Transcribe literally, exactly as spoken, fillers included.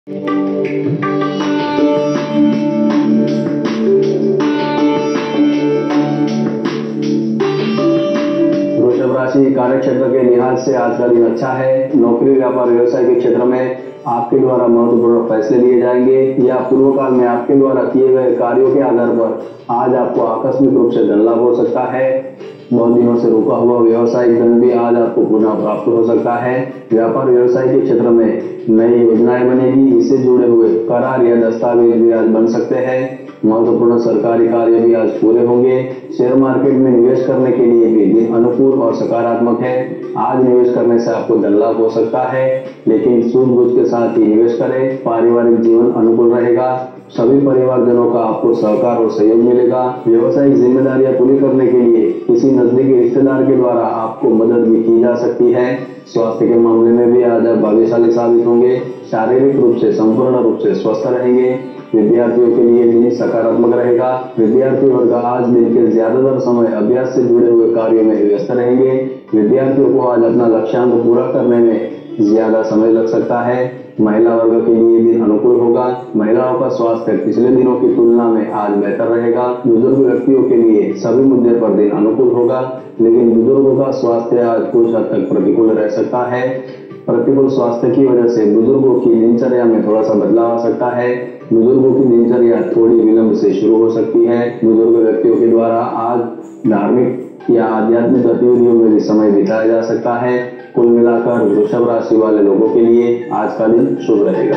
वृषभ राशि कार्य क्षेत्र के लिहाज से आज का दिन अच्छा है। नौकरी, व्यापार, व्यवसाय के क्षेत्र में आपके द्वारा महत्वपूर्ण फैसले लिए जाएंगे या पूर्व काल में आपके द्वारा किए गए कार्यों के आधार पर आज आपको आकस्मिक रूप से धन लाभ हो सकता है। बहुत दिनों से रुका हुआ व्यवसायिक धन भी आज आपको पुनः प्राप्त हो सकता है। व्यापार व्यवसाय के क्षेत्र में नई योजनाएं बनेगी, इससे जुड़े हुए करार या दस्तावेज भी आज बन सकते हैं। महत्वपूर्ण सरकारी कार्य भी आज पूरे होंगे। शेयर मार्केट में निवेश करने के लिए भी दिन अनुकूल और सकारात्मक है। आज निवेश करने से आपको धन लाभ हो सकता है, लेकिन सूझबूझ के साथ ही निवेश करें। पारिवारिक जीवन अनुकूल रहेगा। सभी परिवारजनों का आपको सहकार और सहयोग मिलेगा। व्यवसायिक जिम्मेदारियां पूरी करने के लिए किसी नजदीकी रिश्तेदार के द्वारा आपको मदद भी की जा सकती है। स्वास्थ्य के मामले में भी आज आप भाग्यशाली साबित होंगे। शारीरिक रूप से संपूर्ण रूप से स्वस्थ रहेंगे। विद्यार्थियों के लिए दिन सकारात्मक रहेगा। विद्यार्थी वर्ग आज दिन के ज्यादातर समय अभ्यास से जुड़े हुए कार्यों में व्यस्त रहेंगे। विद्यार्थियों को आज अपना लक्ष्यांक पूरा करने में ज्यादा समय लग सकता है। महिला वर्ग के लिए दिन अनुकूल होगा। महिलाओं का स्वास्थ्य पिछले दिनों की तुलना में आज बेहतर रहेगा। बुजुर्ग व्यक्तियों के लिए सभी मुद्दे पर दिन अनुकूल होगा, लेकिन बुजुर्गों का स्वास्थ्य आज कुछ हद तक प्रतिकूल रह सकता है। प्रतिकूल स्वास्थ्य की वजह से बुजुर्गों की दिनचर्या में थोड़ा सा बदलाव आ सकता है। बुजुर्गों की दिनचर्या थोड़ी विलंब से शुरू हो सकती है। बुजुर्ग व्यक्तियों के द्वारा आज धार्मिक या आध्यात्मिक गतिविधियों में भी समय बिताया जा सकता है। कुल मिलाकर वृषभ राशि वाले लोगों के लिए आज का दिन शुभ रहेगा।